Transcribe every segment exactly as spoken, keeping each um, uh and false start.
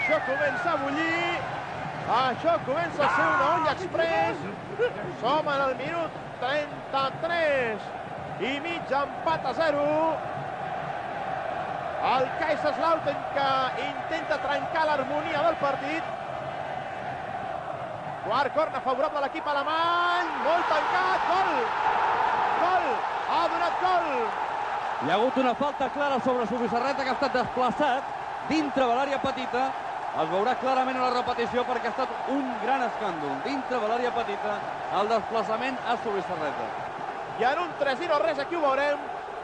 Això comença a bullir. Això comença a ser una olla express. Som en el minut trenta-tres i mig, empat a zero. El Kaiserslautern que intenta trencar l'harmonia del partit. Quart corner favorable a l'equip alemany. Molt tancat. Gol! Gol! Ha donat gol! Hi ha hagut una falta clara sobre Zubizarreta, que ha estat desplaçat dintre de l'àrea petita. Es veurà clarament a la repetició perquè ha estat un gran escàndol. Dintre de l'àrea petita, el desplaçament a Zubizarreta. I en un tres zero res aquí ho veurem.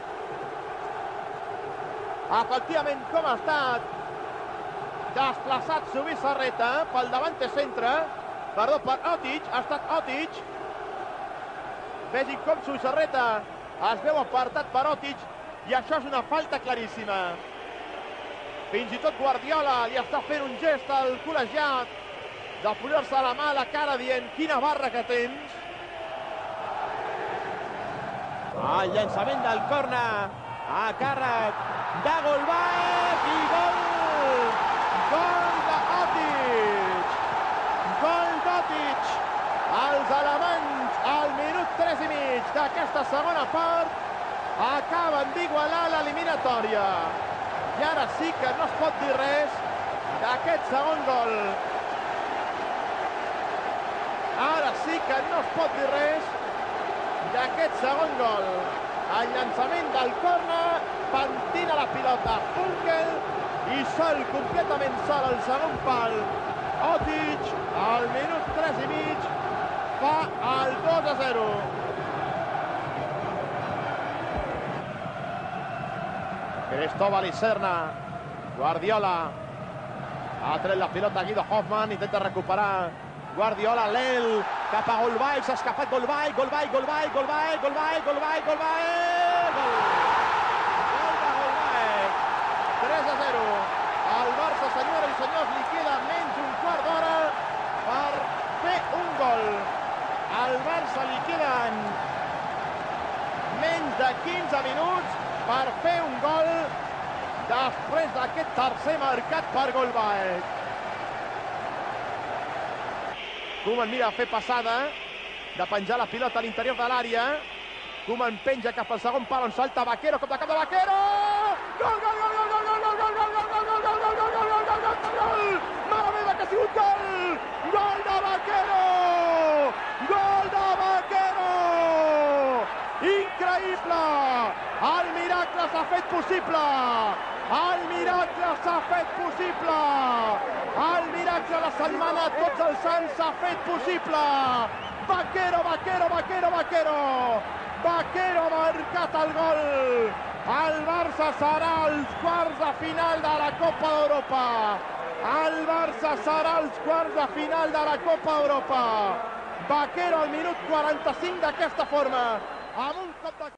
Efectivament, com ha estat desplaçat Zubizarreta pel davante centre. Perdó, per Otic. Ha estat Otic. Vegin com Zubizarreta es veu apartat per Otic. I això és una falta claríssima. Fins i tot Guardiola li està fent un gest al col·legiat de posar-se la mà a la cara dient quina barra que tens. El llançament del córner a càrrec de Golbait i gol! Gol d'Otic! Gol d'Otic! Els alemanys al minut tres i mig d'aquesta segona part acaben d'igualar l'eliminatòria. I ara sí que no es pot dir res d'aquest segon gol. Ara sí que no es pot dir res d'aquest segon gol. El llançament del córner, pentina la pilota Funkel i sol, completament sol al segon pal. Otic, al minut tres i mig, fa el dos a zero. Cristóbal i Serna. Guardiola ha tret la pilota. Guido Hoffmann intenta recuperar. Guardiola, l'El cap a Golbait. S'ha escapat Golbait, Golbait, Golbait, Golbait, Golbait, Golbait, Golbait. Gol! Gol de Golbait. tres a zero. El Barça, senyores i senyors, li queda menys un quart d'hora per fer un gol. Al Barça li queden menys de quinze minuts per fer un gol després d'aquest tercer marcat per Golbait. Koeman mira a fer passada, de penjar la pilota a l'interior de l'àrea. Koeman penja cap al segon pal on salta Vaquero, cop de cap de Vaquero! Gol, gol, gol, gol, gol, gol, gol, gol, gol, gol, gol, gol, gol, gol, gol, gol, gol, gol! Mare meva, que ha sigut gol! Gol de Vaquero! Gol de Vaquero! Increïble! El miracle s'ha fet possible! El miracle s'ha fet possible! El miracle de la setmana a Tots els Sants s'ha fet possible! Vaquero, Vaquero, Vaquero, Vaquero! Vaquero ha marcat el gol! El Barça serà als quarts de final de la Copa d'Europa! El Barça serà als quarts de final de la Copa d'Europa! Vaquero al minut quaranta-cinc d'aquesta forma, amb un cop de...